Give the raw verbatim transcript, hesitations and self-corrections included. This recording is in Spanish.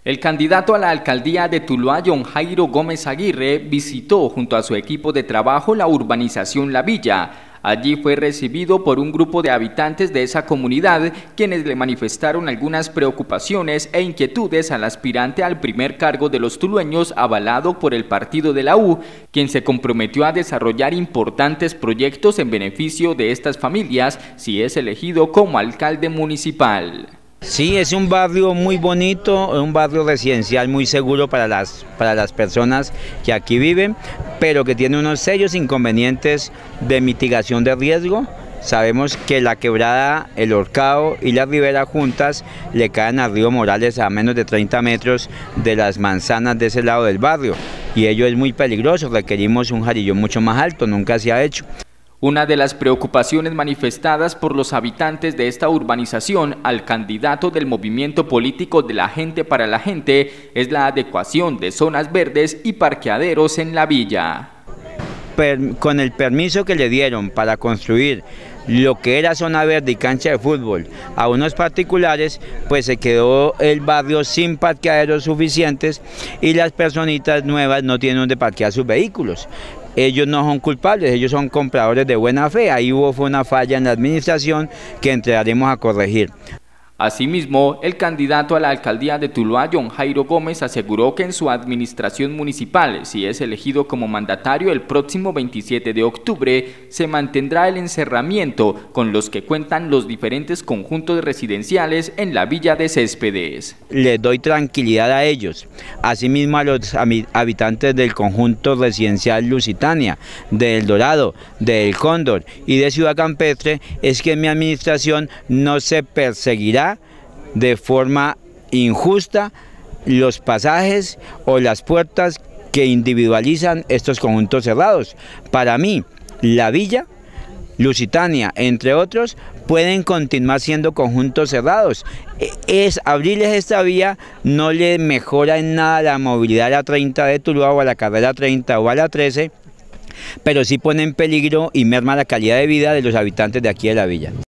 El candidato a la alcaldía de Tuluá, John Jairo Gómez Aguirre, visitó junto a su equipo de trabajo la urbanización La Villa. Allí fue recibido por un grupo de habitantes de esa comunidad, quienes le manifestaron algunas preocupaciones e inquietudes al aspirante al primer cargo de los tulueños avalado por el partido de la U, quien se comprometió a desarrollar importantes proyectos en beneficio de estas familias si es elegido como alcalde municipal. Sí, es un barrio muy bonito, un barrio residencial muy seguro para las, para las personas que aquí viven, pero que tiene unos serios inconvenientes de mitigación de riesgo. Sabemos que la Quebrada, el Horcado y la Ribera juntas le caen al río Morales a menos de treinta metros de las manzanas de ese lado del barrio, y ello es muy peligroso. Requerimos un jarillón mucho más alto, nunca se ha hecho. Una de las preocupaciones manifestadas por los habitantes de esta urbanización al candidato del movimiento político de la gente para la gente es la adecuación de zonas verdes y parqueaderos en la villa. Per, con el permiso que le dieron para construir lo que era zona verde y cancha de fútbol a unos particulares, pues se quedó el barrio sin parqueaderos suficientes y las personitas nuevas no tienen donde parquear sus vehículos. Ellos no son culpables, ellos son compradores de buena fe. Ahí hubo fue una falla en la administración que entraremos a corregir. Asimismo, el candidato a la alcaldía de Tuluá, John Jairo Gómez, aseguró que en su administración municipal, si es elegido como mandatario el próximo veintisiete de octubre, se mantendrá el encerramiento con los que cuentan los diferentes conjuntos residenciales en la Villa de Céspedes. Les doy tranquilidad a ellos, asimismo a los habitantes del conjunto residencial Lusitania, de El Dorado, de El Cóndor y de Ciudad Campestre, es que en mi administración no se perseguirá de forma injusta los pasajes o las puertas que individualizan estos conjuntos cerrados. Para mí, La Villa, Lusitania, entre otros, pueden continuar siendo conjuntos cerrados. Es abrirles esta vía no le mejora en nada la movilidad a la treinta de Tuluá o a la carrera treinta o a la trece, pero sí pone en peligro y merma la calidad de vida de los habitantes de aquí de La Villa.